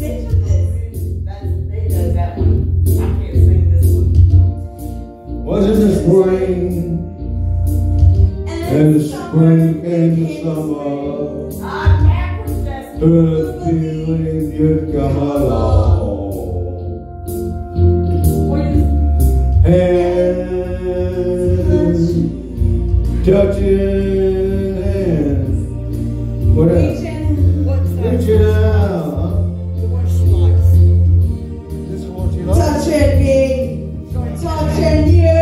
mentioned this. They does that one. I can't sing this one. Was it the spring? And the spring came the summer. To the feeling you'd come along. Hands touching hands. What else? Reaching out. The one she likes. This is what you like. Touching me, touching you.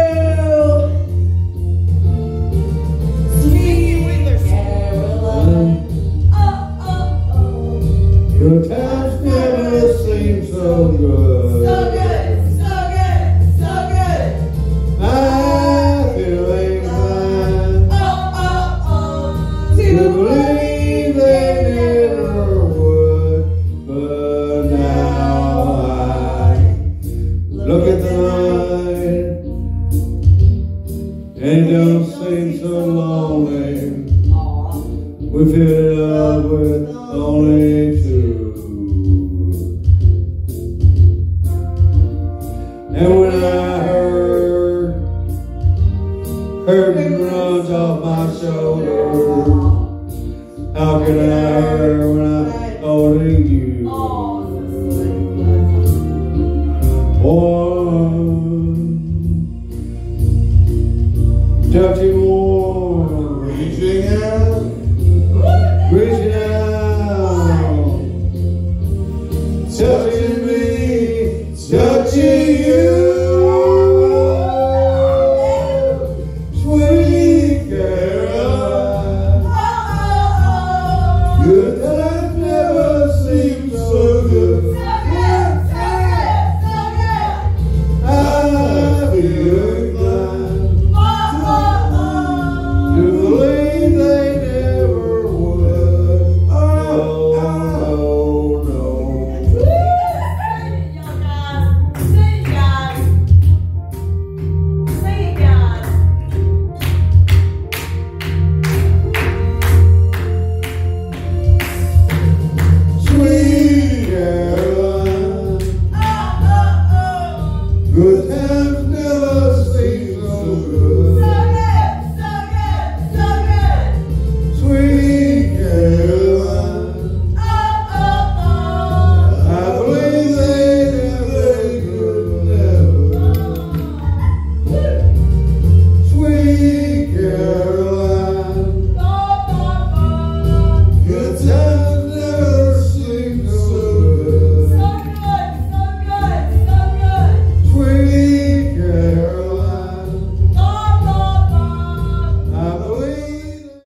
Sweet Caroline. Your times never seem so good. So good, so good, so good. I feel inclined To to believe they never would, but now I look at the night and it don't seem so lonely. We feel in love with only two. And when I heard curtain runs off my shoulder, how can I hurt when I'm holding you? One, touching warm, reaching out, touching